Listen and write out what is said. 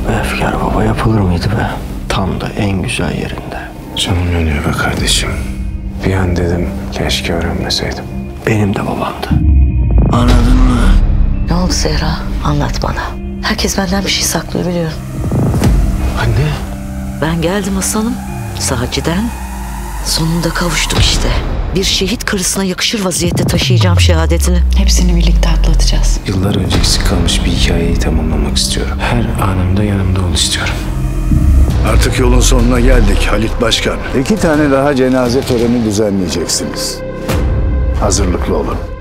be efkar baba, yapılır mıydı be? Tam da en güzel yerinde. Canım yanıyor be kardeşim. Bir an dedim keşke öğrenmeseydim. Benim de babamdı. Anladın mı? Ne oldu Zehra? Anlat bana. Herkes benden bir şey saklıyor biliyorum. Anne. Ben geldim aslanım. Sahaciden. Sonunda kavuştuk işte. Bir şehit karısına yakışır vaziyette taşıyacağım şehadetini. Hepsini birlikte atlatacağız. Yıllar önce eksik kalmış bir hikayeyi tamamlamak istiyorum. Her anımda yanımda ol istiyorum. Artık yolun sonuna geldik Halit Başkan. 2 tane daha cenaze töreni düzenleyeceksiniz. Hazırlıklı olun.